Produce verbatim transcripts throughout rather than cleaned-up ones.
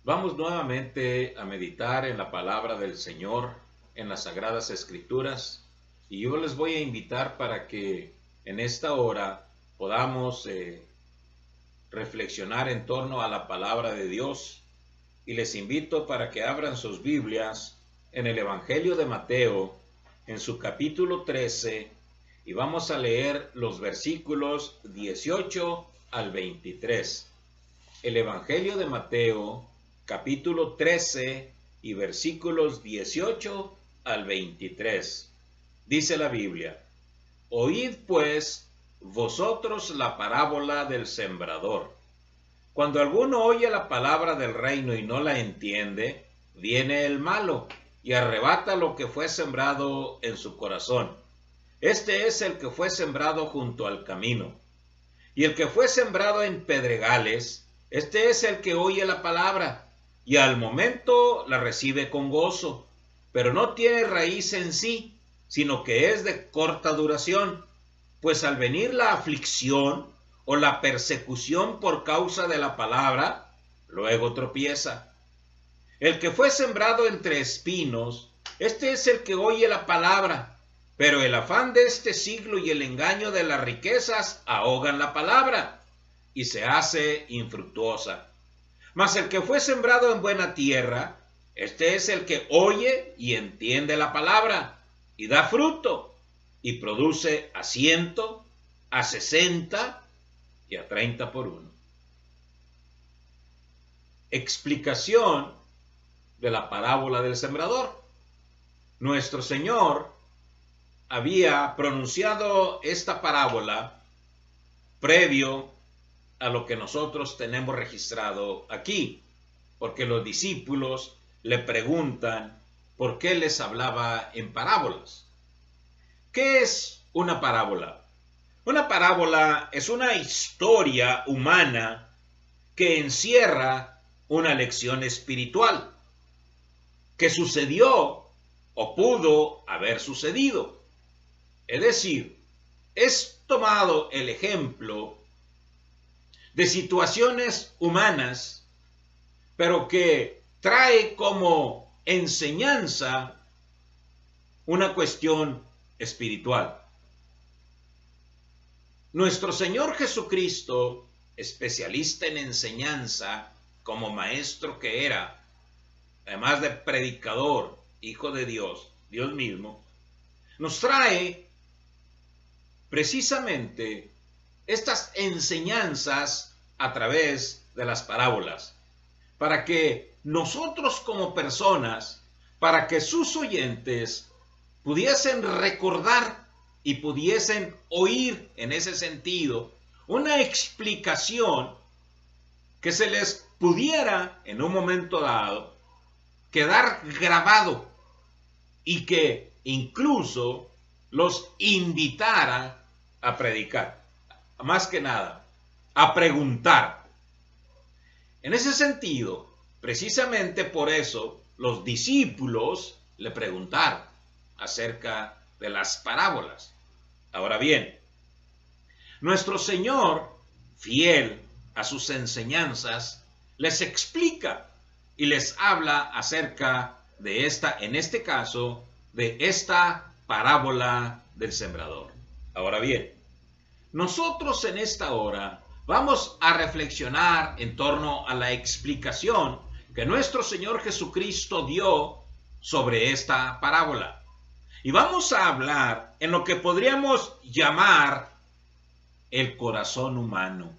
Vamos nuevamente a meditar en la palabra del Señor, en las Sagradas Escrituras, y yo les voy a invitar para que en esta hora podamos eh, reflexionar en torno a la palabra de Dios, y les invito para que abran sus Biblias en el Evangelio de Mateo, en su capítulo trece, y vamos a leer los versículos dieciocho al veintitrés. El Evangelio de Mateo, capítulo trece y versículos dieciocho al veintitrés. Dice la Biblia: Oíd pues vosotros la parábola del sembrador. Cuando alguno oye la palabra del reino y no la entiende, viene el malo y arrebata lo que fue sembrado en su corazón. Este es el que fue sembrado junto al camino. Y el que fue sembrado en pedregales, este es el que oye la palabra y al momento la recibe con gozo, pero no tiene raíz en sí, sino que es de corta duración, pues al venir la aflicción o la persecución por causa de la palabra, luego tropieza. El que fue sembrado entre espinos, este es el que oye la palabra, pero el afán de este siglo y el engaño de las riquezas ahogan la palabra y se hace infructuosa. Mas el que fue sembrado en buena tierra, este es el que oye y entiende la palabra y da fruto y produce a ciento, a sesenta y a treinta por uno. Explicación de la parábola del sembrador. Nuestro Señor había pronunciado esta parábola previo a lo que nosotros tenemos registrado aquí, porque los discípulos le preguntan por qué les hablaba en parábolas. ¿Qué es una parábola? Una parábola es una historia humana que encierra una lección espiritual que sucedió o pudo haber sucedido. Es decir, es tomado el ejemplo de situaciones humanas, pero que trae como enseñanza una cuestión espiritual. Nuestro Señor Jesucristo, especialista en enseñanza, como maestro que era, además de predicador, hijo de Dios, Dios mismo, nos trae precisamente estas enseñanzas a través de las parábolas, para que nosotros como personas, para que sus oyentes pudiesen recordar y pudiesen oír en ese sentido una explicación que se les pudiera en un momento dado quedar grabado y que incluso los invitara a predicar, más que nada, a preguntar. En ese sentido, precisamente por eso, los discípulos le preguntaron acerca de las parábolas. Ahora bien, nuestro Señor, fiel a sus enseñanzas, les explica y les habla acerca de esta, en este caso, de esta parábola del sembrador. Ahora bien, nosotros en esta hora vamos a reflexionar en torno a la explicación que nuestro Señor Jesucristo dio sobre esta parábola. Y vamos a hablar en lo que podríamos llamar el corazón humano.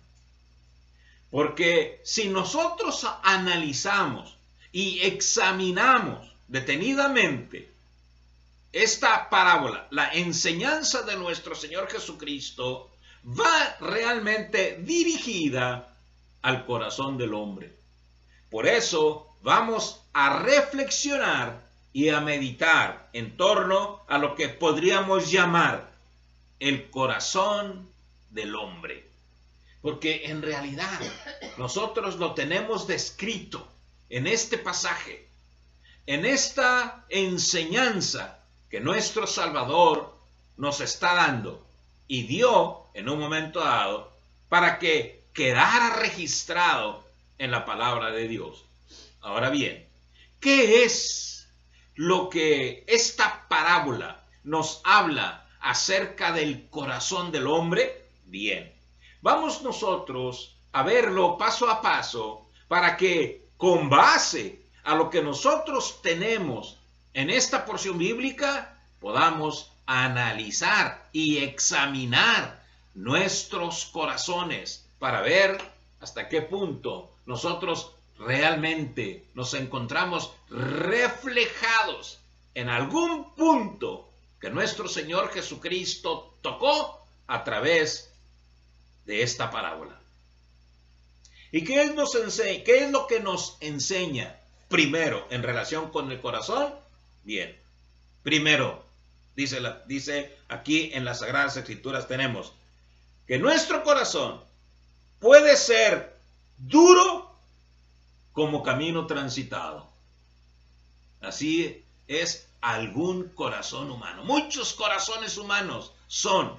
Porque si nosotros analizamos y examinamos detenidamente esta parábola, la enseñanza de nuestro Señor Jesucristo va realmente dirigida al corazón del hombre. Por eso vamos a reflexionar y a meditar en torno a lo que podríamos llamar el corazón del hombre. Porque en realidad nosotros lo tenemos descrito en este pasaje, en esta enseñanza que nuestro Salvador nos está dando y dio en un momento dado para que quedara registrado en la palabra de Dios. Ahora bien, ¿qué es lo que esta parábola nos habla acerca del corazón del hombre? Bien, vamos nosotros a verlo paso a paso para que con base a lo que nosotros tenemos en esta porción bíblica podamos analizar y examinar nuestros corazones para ver hasta qué punto nosotros realmente nos encontramos reflejados en algún punto que nuestro Señor Jesucristo tocó a través de esta parábola. ¿Y qué es, nos enseña, qué es lo que nos enseña primero en relación con el corazón? Bien, primero, dice, la, dice aquí en las Sagradas Escrituras tenemos que nuestro corazón puede ser duro como camino transitado. Así es algún corazón humano. Muchos corazones humanos son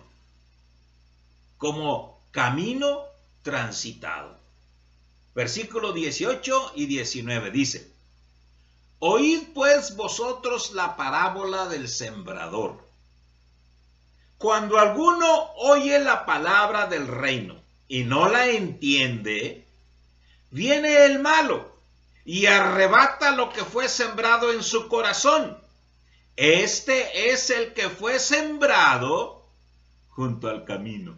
como camino transitado. Versículo dieciocho y diecinueve dice: Oíd pues vosotros la parábola del sembrador. Cuando alguno oye la palabra del reino y no la entiende, viene el malo y arrebata lo que fue sembrado en su corazón. Este es el que fue sembrado junto al camino.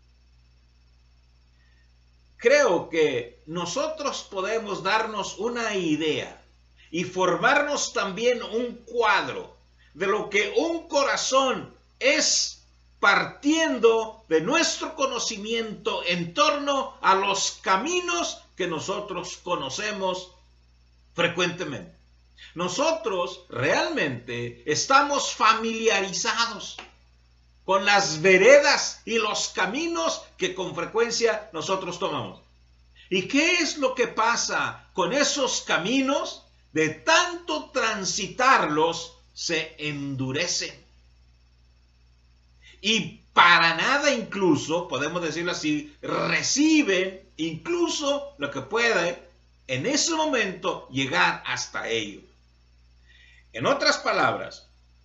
Creo que nosotros podemos darnos una idea y formarnos también un cuadro de lo que un corazón es partiendo de nuestro conocimiento en torno a los caminos que nosotros conocemos frecuentemente. Nosotros realmente estamos familiarizados con las veredas y los caminos que con frecuencia nosotros tomamos. ¿Y qué es lo que pasa con esos caminos? De tanto transitarlos, se endurecen. Y para nada incluso, podemos decirlo así, reciben incluso lo que puede en ese momento llegar hasta ello. En otras palabras,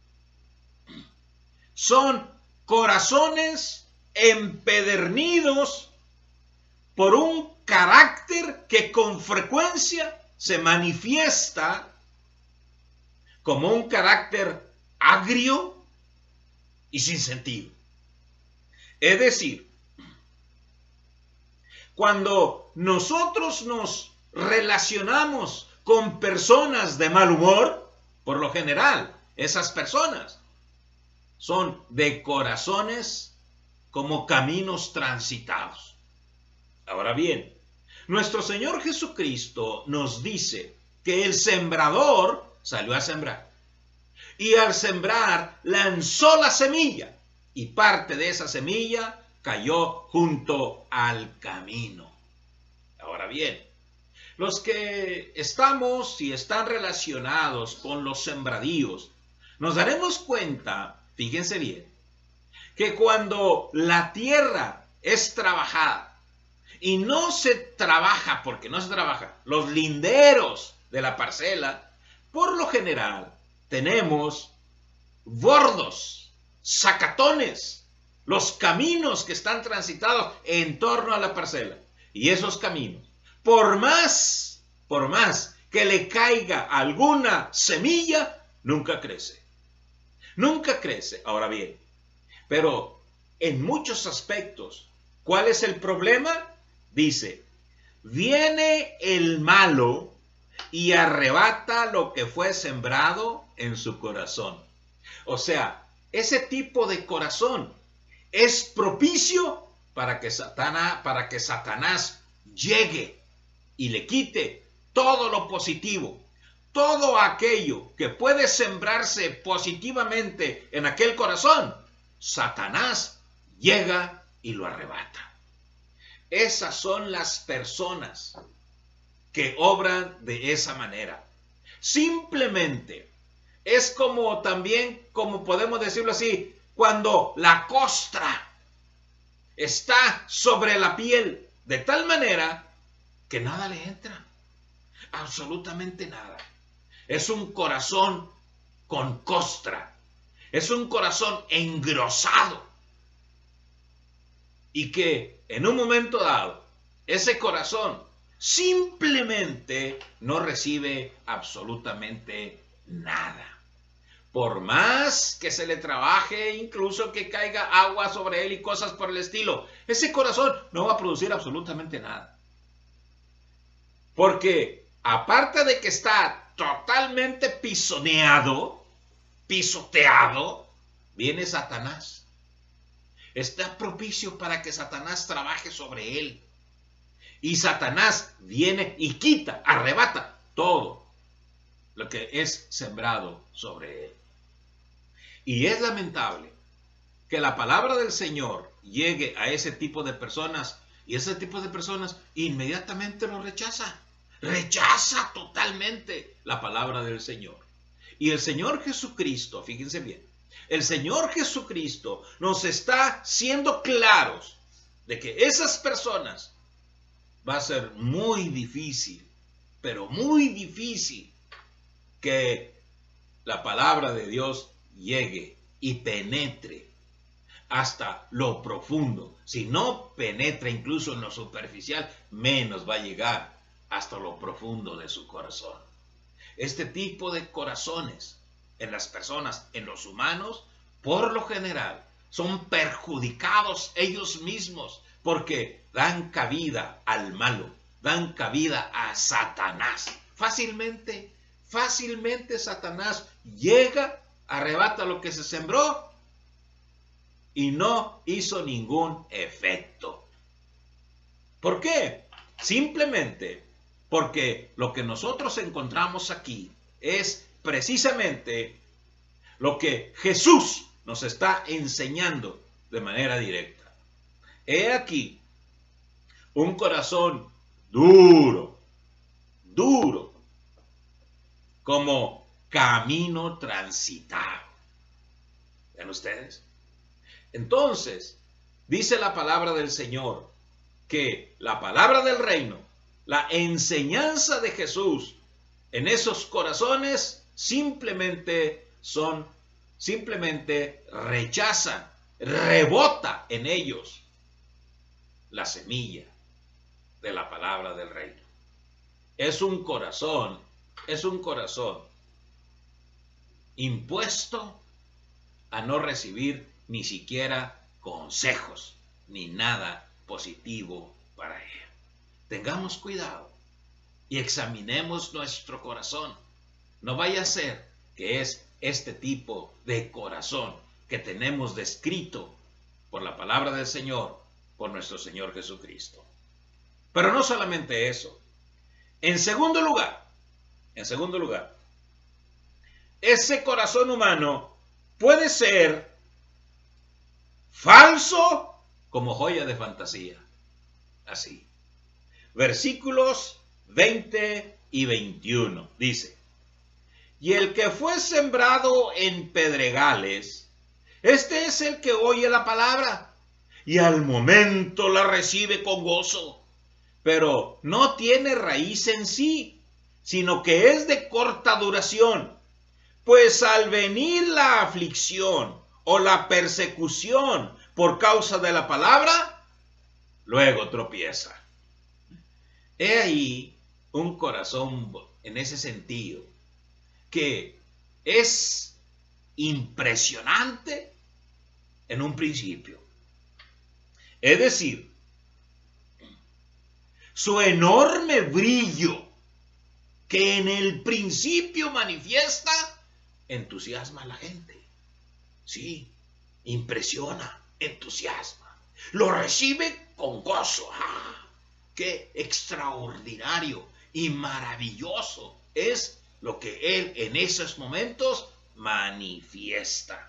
son corazones empedernidos por un carácter que con frecuencia se manifiesta como un carácter agrio y sin sentido. Es decir, cuando nosotros nos relacionamos con personas de mal humor, por lo general, esas personas son de corazones como caminos transitados. Ahora bien, nuestro Señor Jesucristo nos dice que el sembrador salió a sembrar. Y al sembrar lanzó la semilla. Y parte de esa semilla cayó junto al camino. Ahora bien, los que estamos y están relacionados con los sembradíos, nos daremos cuenta, fíjense bien, que cuando la tierra es trabajada, y no se trabaja porque no se trabaja, los linderos de la parcela, por lo general tenemos bordos, zacatones, los caminos que están transitados en torno a la parcela. Y esos caminos, por más, por más que le caiga alguna semilla, nunca crece. Nunca crece. Ahora bien, pero en muchos aspectos, ¿cuál es el problema? Dice, viene el malo y arrebata lo que fue sembrado en su corazón. O sea, ese tipo de corazón es propicio para que Satanás, para que Satanás llegue y le quite todo lo positivo, todo aquello que puede sembrarse positivamente en aquel corazón. Satanás llega y lo arrebata. Esas son las personas que obran de esa manera. Simplemente es como también, como podemos decirlo así, cuando la costra está sobre la piel de tal manera que nada le entra. Absolutamente nada. Es un corazón con costra. Es un corazón engrosado. Y que en un momento dado, ese corazón simplemente no recibe absolutamente nada. Por más que se le trabaje, incluso que caiga agua sobre él y cosas por el estilo, ese corazón no va a producir absolutamente nada. Porque aparte de que está totalmente pisoneado, pisoteado, viene Satanás. Está propicio para que Satanás trabaje sobre él. Y Satanás viene y quita, arrebata todo lo que es sembrado sobre él. Y es lamentable que la palabra del Señor llegue a ese tipo de personas y ese tipo de personas inmediatamente lo rechaza. Rechaza totalmente la palabra del Señor. Y el Señor Jesucristo, fíjense bien, el Señor Jesucristo nos está siendo claros de que esas personas va a ser muy difícil, pero muy difícil que la palabra de Dios llegue y penetre hasta lo profundo. Si no penetra incluso en lo superficial, menos va a llegar hasta lo profundo de su corazón. Este tipo de corazones en las personas, en los humanos, por lo general, son perjudicados ellos mismos porque dan cabida al malo, dan cabida a Satanás. Fácilmente, fácilmente Satanás llega, arrebata lo que se sembró y no hizo ningún efecto. ¿Por qué? Simplemente porque lo que nosotros encontramos aquí es precisamente lo que Jesús nos está enseñando de manera directa. He aquí un corazón duro, duro, como camino transitado. ¿Ven ustedes? Entonces, dice la palabra del Señor que la palabra del reino, la enseñanza de Jesús en esos corazones simplemente son, simplemente rechazan, rebota en ellos la semilla de la palabra del reino. Es un corazón, es un corazón impuesto a no recibir ni siquiera consejos, ni nada positivo para él. Tengamos cuidado y examinemos nuestro corazón. No vaya a ser que es este tipo de corazón que tenemos descrito por la palabra del Señor, por nuestro Señor Jesucristo. Pero no solamente eso. En segundo lugar, en segundo lugar, ese corazón humano puede ser falso como joya de fantasía. Así. Versículos veinte y veintiuno dice: y el que fue sembrado en pedregales, este es el que oye la palabra y al momento la recibe con gozo, pero no tiene raíz en sí, sino que es de corta duración, pues al venir la aflicción o la persecución por causa de la palabra, luego tropieza. He ahí un corazón en ese sentido que es impresionante en un principio. Es decir, su enorme brillo que en el principio manifiesta entusiasma a la gente. Sí, impresiona, entusiasma. Lo recibe con gozo. ¡Ah! ¡Qué extraordinario y maravilloso es lo que él en esos momentos manifiesta!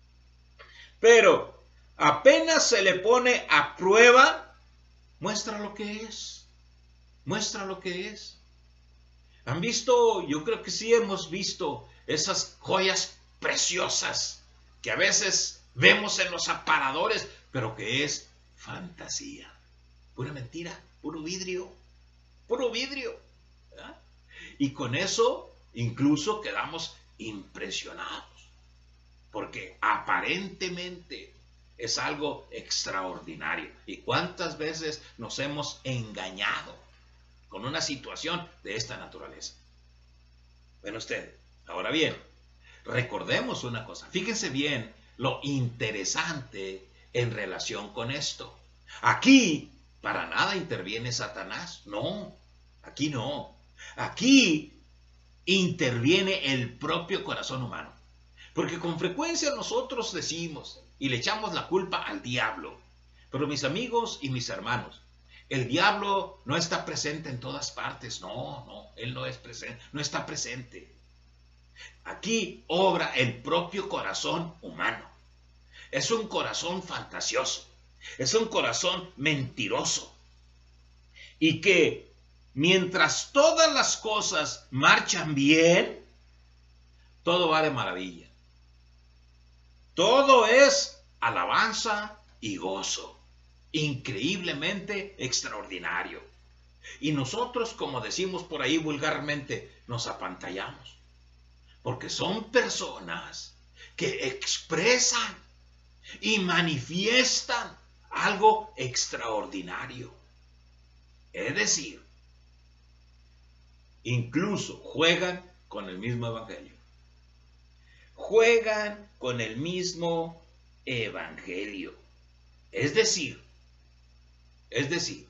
Pero apenas se le pone a prueba, muestra lo que es. Muestra lo que es. ¿Han visto? Yo creo que sí hemos visto esas joyas preciosas que a veces vemos en los aparadores, pero que es fantasía. Pura mentira, puro vidrio, puro vidrio. ¿Verdad? Y con eso incluso quedamos impresionados, porque aparentemente es algo extraordinario. ¿Y cuántas veces nos hemos engañado con una situación de esta naturaleza? Bueno, usted, ahora bien, recordemos una cosa. Fíjense bien lo interesante en relación con esto. Aquí para nada interviene Satanás. No, aquí no. Aquí interviene el propio corazón humano. Porque con frecuencia nosotros decimos y le echamos la culpa al diablo. Pero mis amigos y mis hermanos, el diablo no está presente en todas partes. No, no, él no es presente, no está presente. Aquí obra el propio corazón humano. Es un corazón fantasioso. Es un corazón mentiroso. Y que mientras todas las cosas marchan bien, todo va de maravilla. Todo es alabanza y gozo. Increíblemente extraordinario. Y nosotros, como decimos por ahí vulgarmente, nos apantallamos. Porque son personas que expresan y manifiestan algo extraordinario. Es decir, incluso juegan con el mismo evangelio. Juegan con el mismo evangelio. Es decir, es decir,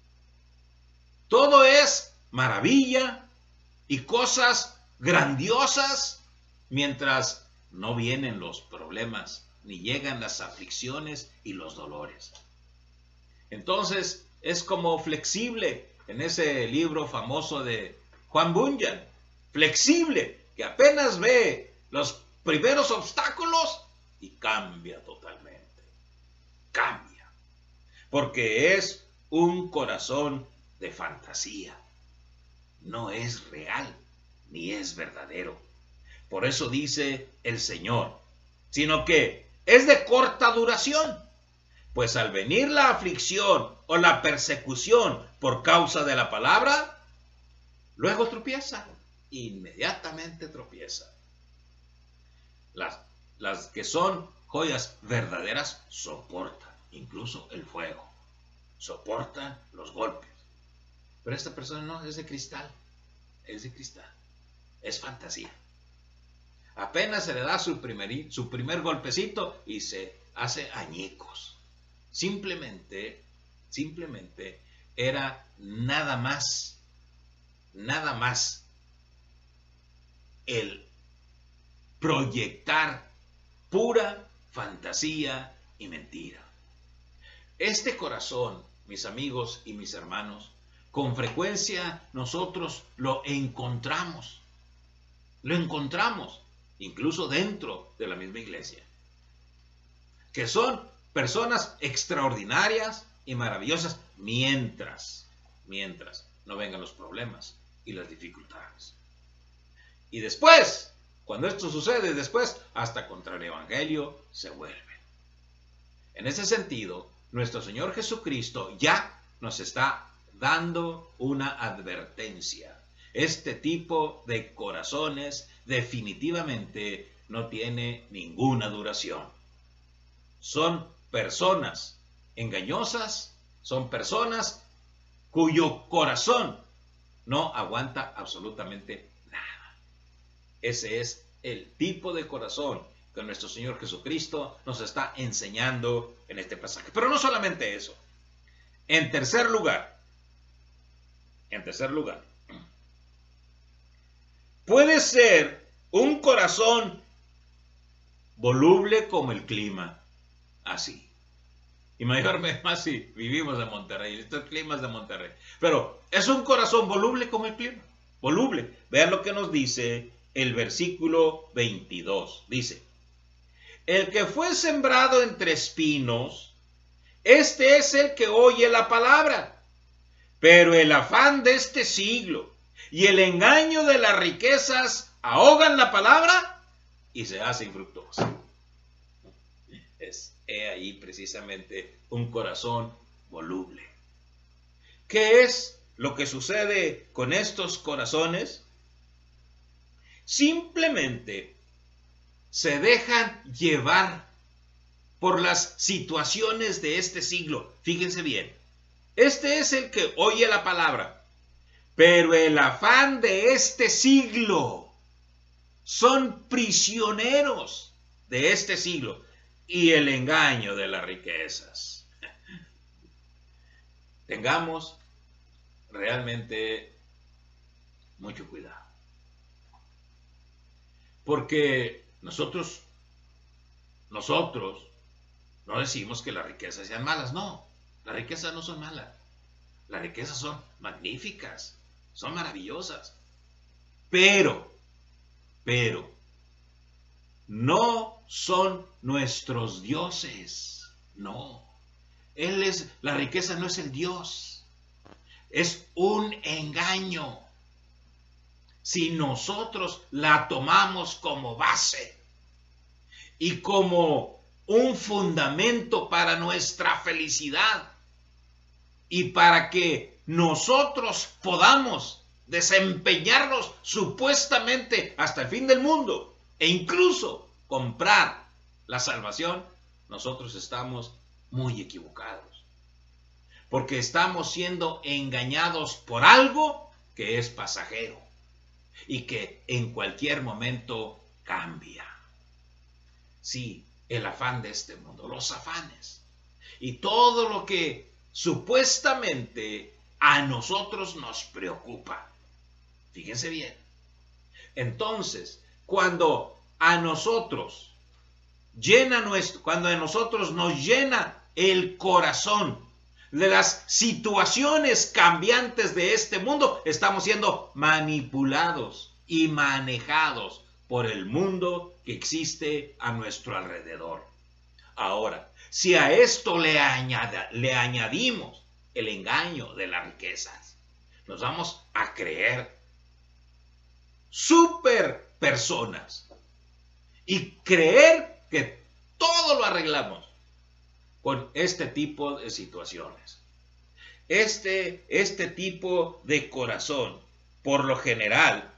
todo es maravilla y cosas grandiosas mientras no vienen los problemas ni llegan las aflicciones y los dolores. Entonces es como flexible en ese libro famoso de Juan Bunyan, flexible, que apenas ve los primeros obstáculos y cambia totalmente, cambia, porque es un corazón de fantasía, no es real ni es verdadero. Por eso dice el Señor, sino que es de corta duración, pues al venir la aflicción o la persecución por causa de la palabra, luego tropieza, inmediatamente tropieza. Las, las que son joyas verdaderas soportan incluso el fuego, soportan los golpes. Pero esta persona no, es de cristal, es de cristal, es fantasía. Apenas se le da su primer, su primer golpecito y se hace añicos. Simplemente, simplemente era nada más, nada más el proyectar pura fantasía y mentira. Este corazón, mis amigos y mis hermanos, con frecuencia nosotros lo encontramos, lo encontramos incluso dentro de la misma iglesia, que son personas extraordinarias y maravillosas mientras, mientras no vengan los problemas y las dificultades. Y después, cuando esto sucede, después hasta contra el evangelio se vuelven. En ese sentido, nuestro Señor Jesucristo ya nos está dando una advertencia. Este tipo de corazones definitivamente no tiene ninguna duración. Son personas engañosas, son personas cuyo corazón no aguanta absolutamente nada. Ese es el tipo de corazón que nuestro Señor Jesucristo nos está enseñando en este pasaje. Pero no solamente eso. En tercer lugar, en tercer lugar, puede ser un corazón voluble como el clima, así. Y mayormente más si vivimos en Monterrey, estos climas de Monterrey. Pero es un corazón voluble como el clima, voluble. Vean lo que nos dice el versículo veintidós. Dice, el que fue sembrado entre espinos, este es el que oye la palabra, pero el afán de este siglo y el engaño de las riquezas ahogan la palabra y se hace infructuosa. Es he ahí precisamente un corazón voluble. ¿Qué es lo que sucede con estos corazones? simplemente se dejan llevar por las situaciones de este siglo. Fíjense bien, este es el que oye la palabra, pero el afán de este siglo, son prisioneros de este siglo y el engaño de las riquezas. Tengamos realmente mucho cuidado, porque nosotros, nosotros no decimos que las riquezas sean malas, no, las riquezas no son malas, las riquezas son magníficas, son maravillosas, pero, pero, no son nuestros dioses, no, Él es, la riqueza no es el Dios, es un engaño. Si nosotros la tomamos como base y como un fundamento para nuestra felicidad y para que nosotros podamos desempeñarnos supuestamente hasta el fin del mundo e incluso comprar la salvación, nosotros estamos muy equivocados, porque estamos siendo engañados por algo que es pasajero y que en cualquier momento cambia. Sí, el afán de este mundo, los afanes y todo lo que supuestamente a nosotros nos preocupa. Fíjense bien. Entonces, cuando a nosotros llena nuestro, cuando a nosotros nos llena el corazón de las situaciones cambiantes de este mundo, estamos siendo manipulados y manejados por el mundo que existe a nuestro alrededor. Ahora, si a esto le, añada, le añadimos el engaño de las riquezas, nos vamos a creer super personas y creer que todo lo arreglamos con este tipo de situaciones. Este, este tipo de corazón, por lo general,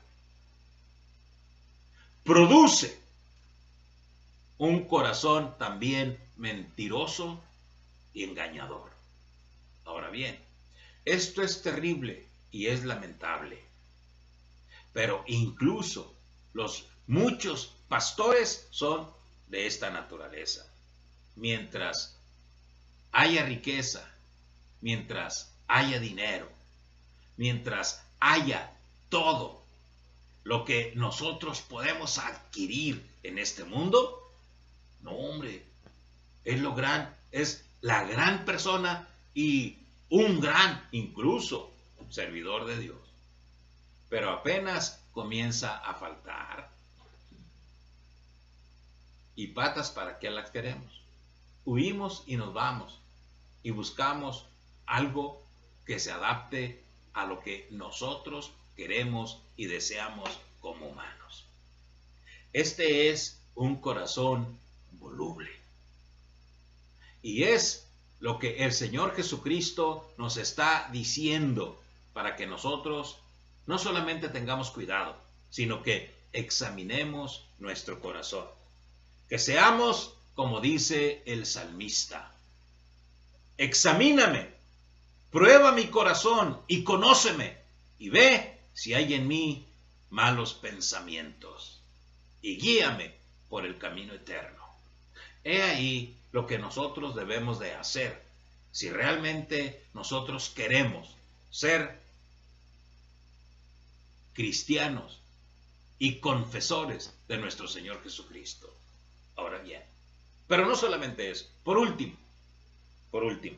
produce un corazón también mentiroso y engañador. Ahora bien, esto es terrible y es lamentable, pero incluso los muchos pastores son de esta naturaleza. Mientras haya riqueza, mientras haya dinero, mientras haya todo lo que nosotros podemos adquirir en este mundo, no, hombre, es lo gran, es la gran persona y un gran, incluso, servidor de Dios. Pero apenas comienza a faltar. ¿Y patas para qué las queremos? Huimos y nos vamos y buscamos algo que se adapte a lo que nosotros queremos y deseamos como humanos. Este es un corazón voluble. Y es lo que el Señor Jesucristo nos está diciendo para que nosotros no solamente tengamos cuidado, sino que examinemos nuestro corazón. Que seamos, como dice el salmista, examíname, prueba mi corazón y conóceme, y ve si hay en mí malos pensamientos, y guíame por el camino eterno. He ahí lo que nosotros debemos de hacer, si realmente nosotros queremos ser cristianos y confesores de nuestro Señor Jesucristo. Ahora bien, pero no solamente eso, por último, por último,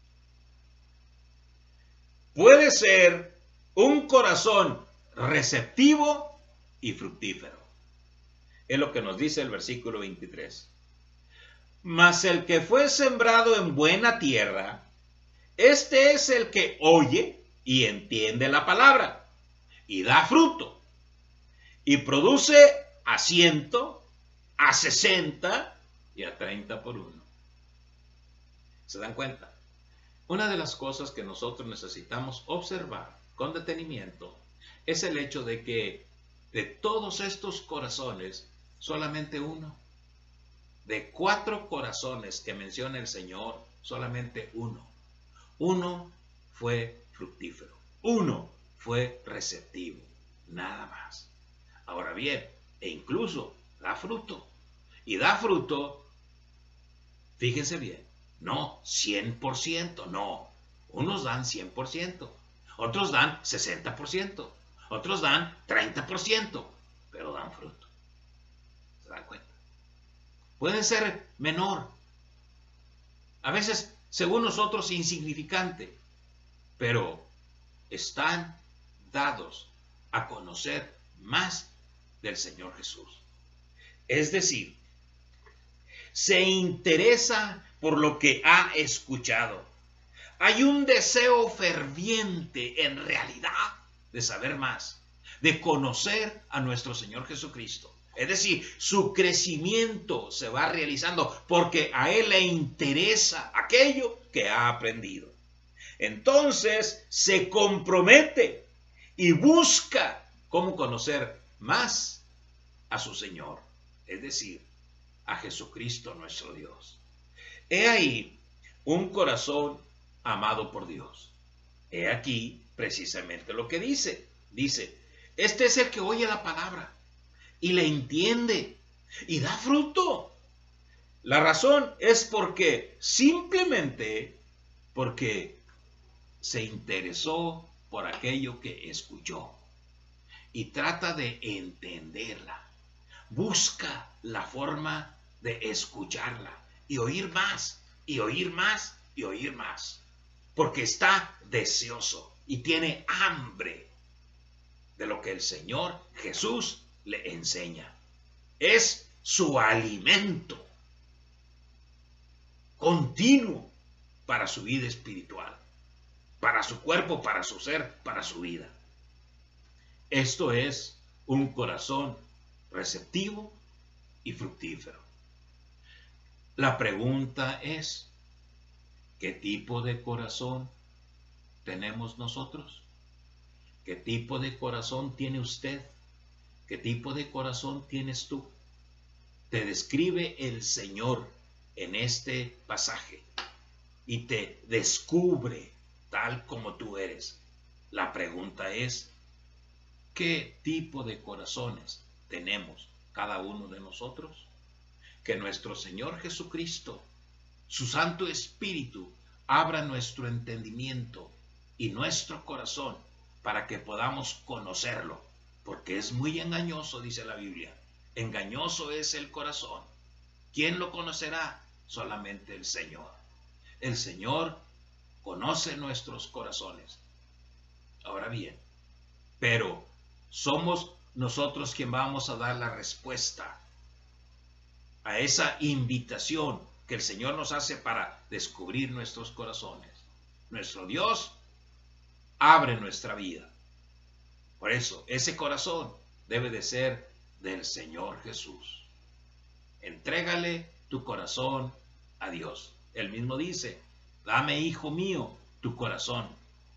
puede ser un corazón receptivo y fructífero. Es lo que nos dice el versículo veintitrés. Mas el que fue sembrado en buena tierra, este es el que oye y entiende la palabra, y da fruto, y produce a ciento, a sesenta y a treinta por uno. ¿Se dan cuenta? Una de las cosas que nosotros necesitamos observar con detenimiento es el hecho de que De todos estos corazones, solamente uno. De cuatro corazones que menciona el Señor, solamente uno. Uno fue fructífero. Uno fue receptivo. Nada más. Ahora bien, e incluso da fruto. Y da fruto, fíjense bien, no cien por ciento, no. Unos dan cien por ciento, otros dan sesenta por ciento, otros dan treinta por ciento, pero dan fruto. ¿Se dan cuenta? Pueden ser menor, a veces, según nosotros, insignificante, pero están dados a conocer más del Señor Jesús. Es decir, se interesa por lo que ha escuchado. Hay un deseo ferviente en realidad de saber más, de conocer a nuestro Señor Jesucristo. Es decir, su crecimiento se va realizando porque a Él le interesa aquello que ha aprendido. Entonces se compromete y busca cómo conocer más a su Señor, es decir, a Jesucristo nuestro Dios. He ahí un corazón amado por Dios. He aquí precisamente lo que dice. Dice, este es el que oye la palabra y la entiende y da fruto. La razón es porque simplemente porque se interesó por aquello que escuchó y trata de entenderla. Busca la forma de escucharla y oír más y oír más y oír más, porque está deseoso y tiene hambre de lo que el Señor Jesús le enseña. Es su alimento continuo para su vida espiritual, para su cuerpo, para su ser, para su vida. Esto es un corazón receptivo y fructífero. La pregunta es, ¿qué tipo de corazón tenemos nosotros? ¿Qué tipo de corazón tiene usted? ¿Qué tipo de corazón tienes tú? Te describe el Señor en este pasaje y te descubre tal como tú eres. La pregunta es, ¿qué tipo de corazones tenemos cada uno de nosotros? Que nuestro Señor Jesucristo, su Santo Espíritu, abra nuestro entendimiento y nuestro corazón para que podamos conocerlo, porque es muy engañoso, dice la Biblia. Engañoso es el corazón. ¿Quién lo conocerá? Solamente el Señor. El Señor conoce nuestros corazones. Ahora bien, pero somos nosotros quien vamos a dar la respuesta a esa invitación que el Señor nos hace para descubrir nuestros corazones. Nuestro Dios abre nuestra vida. Por eso, ese corazón debe de ser del Señor Jesús. Entrégale tu corazón a Dios. Él mismo dice, dame, hijo mío, tu corazón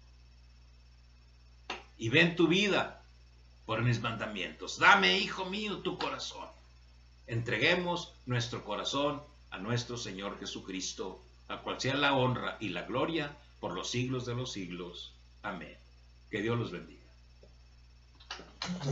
y ven tu vida por mis mandamientos. Dame, hijo mío, tu corazón. Entreguemos nuestro corazón a nuestro Señor Jesucristo, a cual sea la honra y la gloria por los siglos de los siglos. Amén. Que Dios los bendiga.